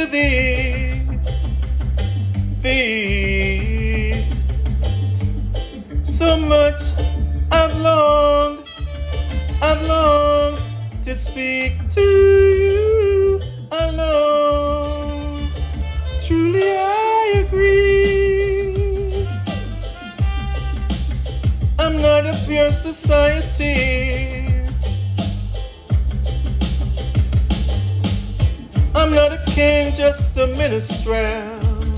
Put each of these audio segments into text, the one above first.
thee. So much I've longed to speak to you alone. Truly I agree. I'm not of your society. I'm not a king, just a minstrel.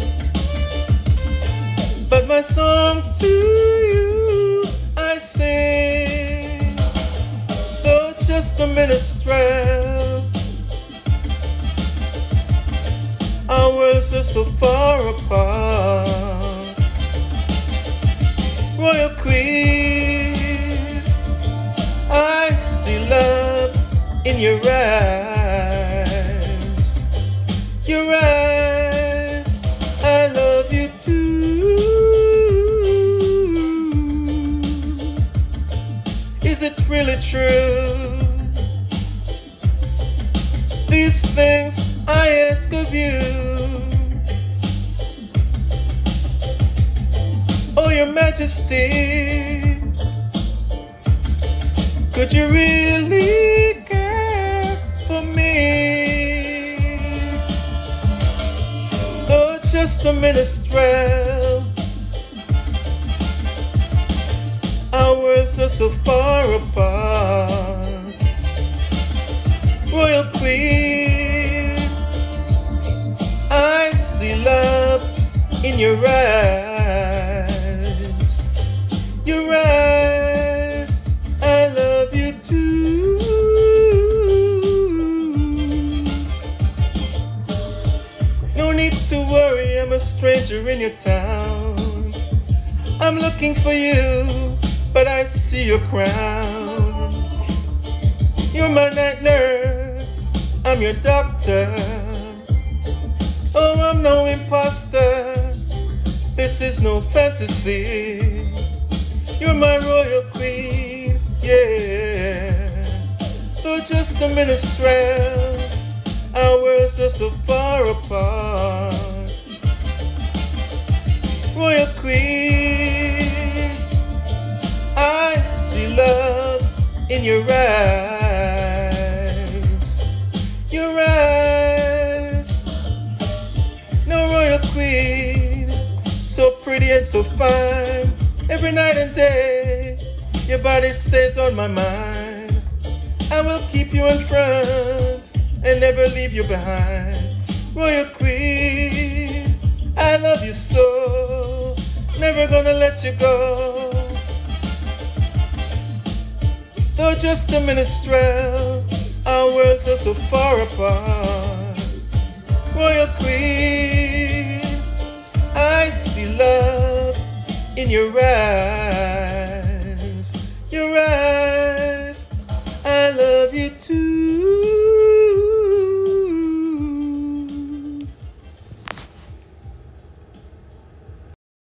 But my song to you I sing, though just a minstrel. Our worlds are so far apart. Royal Queen, I see love in your eyes. Your eyes, I love you too. Is it really true? These things I ask of you. Oh, your majesty, could you really care for me? Oh, just a minstrel. Our worlds are so far apart. Royal Queen, I see love in your eyes. Your eyes, I love you too. No need to worry, I'm a stranger in your town. I'm looking for you, but I see your crown. You're my night nurse, I'm your doctor. Oh, I'm no imposter, this is no fantasy. You're my royal queen, yeah. Though just a minstrel, our worlds are so far apart. Royal queen, I see love in your eyes. Your eyes. No, royal queen, so pretty and so fine. Every night and day, your body stays on my mind. I will keep you in front and never leave you behind. Royal queen, I love you so, never gonna let you go. Though just a minstrel, our worlds are so far apart. Royal queen, I see love in your eyes.